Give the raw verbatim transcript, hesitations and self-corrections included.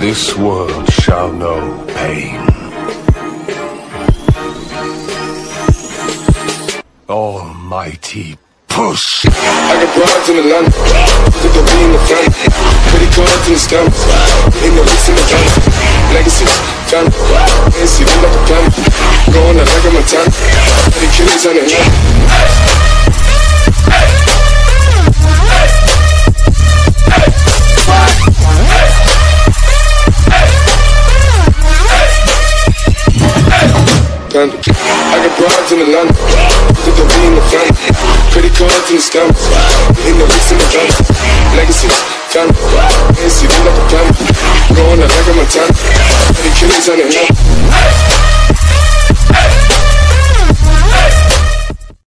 This world shall know pain. Almighty push. I got broads in Atlanta, put the V in the front, pretty cards in the stamps, in the wrist in the front, legacies, family, A C, we like a plan, going out like a Montana, the killers on the hand. I got broads in Atlanta, put the V in the front, credit cards in the stamps, in the wrist in the front, legacies, family, A C, we like a plan, going out like a Montana, the killers on the hand.